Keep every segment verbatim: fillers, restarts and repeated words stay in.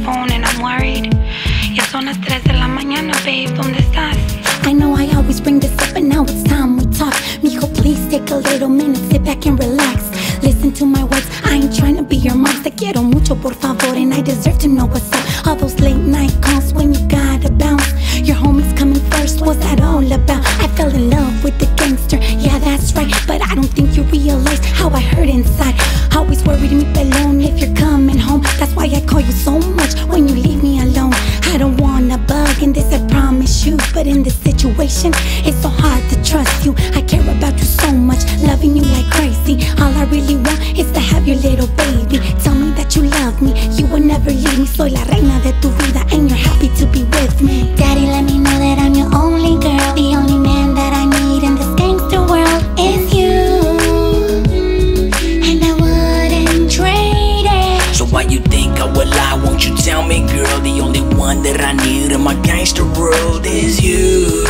phone and I'm worried. Ya son las tres de la mañana, babe, ¿dónde estás? I know I always bring this up, but now it's time we talk. Mijo, please take a little minute, sit back and relax. Listen to my words, I ain't trying to be your mom. Te quiero mucho, por favor, and I deserve to know what's up. All those late night calls when you gotta bounce. Your homies coming first, what's that all about? I fell in love with the gangster, yeah, that's right. But I don't think you realize how I hurt inside. Always worried me alone if you're coming home. That's why I call you so much when you leave me alone. I don't wanna bug in this, I promise you. But in this situation, it's so hard to trust you. I care about you so much, loving you like crazy. All I really want is to have your little baby. Tell me that you love me, you will never leave me. Soy la reina de tu vida and you're happy to be with me. Daddy, let me know that I'm your only girl. The only man that I need in this gangster world is you. And I wouldn't trade it. So why you think I would lie? Won't you tell me, girl? The only one that I need in my gangster world is you.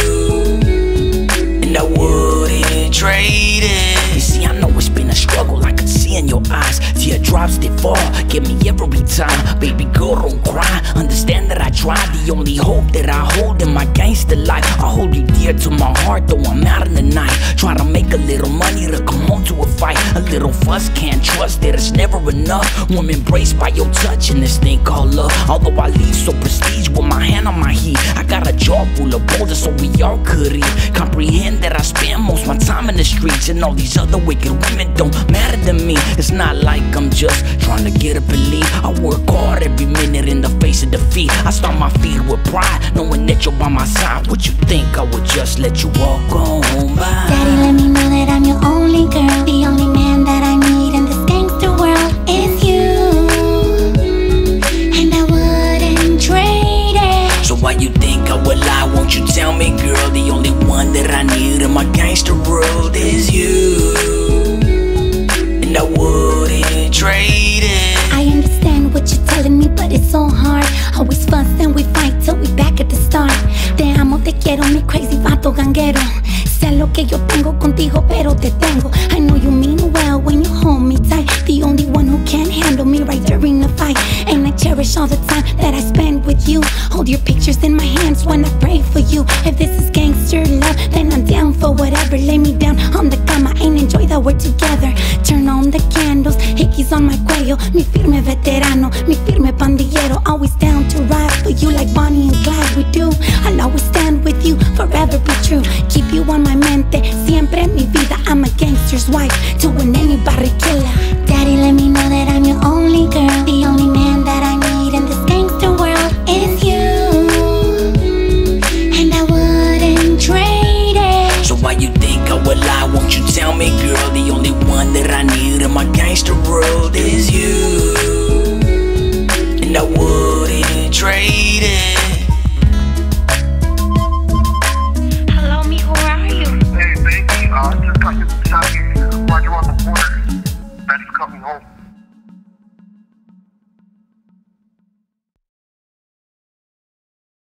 And I wouldn't trade it. You see, I know it's been a struggle, I could see in your eyes. Teardrops, they fall, give me every time. Baby girl, don't cry, understand that I tried. The only hope that I hold in my gangster life. I hold you dear to my heart, though I'm out in the night. Try to make a little money to come home to a fight. A little fuss, can't trust that it's never enough. I'm embraced by your touch and this thing called love. Although I leave so prestige with my hand on my heat, I got a jaw full of boulders so we all could eat. Comprehend that I spend most my time in the streets, and all these other wicked women don't matter to me. It's not like I'm just trying to get up and leave. I work hard every minute in the face of defeat. I stomp my feet with pride, knowing that you're by my side. Would you think I would just let you walk on by? Daddy, let me know that I'm your only girl. The only man that I need in this gangster world is you. And I wouldn't trade it. So why you think I would lie? Won't you tell me, girl? The only one that I need in my gangster world is you. And I wouldn't trade it. I understand what you're telling me, but it's so hard. Always fuss and we fight till we back at the start. Te amo, te quiero, mi crazy vato ganguero. Sé lo que yo tengo contigo, pero te tengo. I know you mean well when you hold me tight. The only one who can handle me right during the fight. And I cherish all the time that I spend with you. Hold your pictures in my hands when I pray for you. If this is gangster love, then I'm down for whatever. Lay me down on the cama and enjoy that we're together. Turn on the candles, hickeys on my cuello. Mi firme veterano, mi firme pandillero. Always down to ride for you like Bonnie and Clyde we do. I'll always stand with you, forever be true. Keep you on my mente, siempre en mi vida. I'm a gangster's wife to an any barricada. Daddy, let me know that I'm your only girl. The only man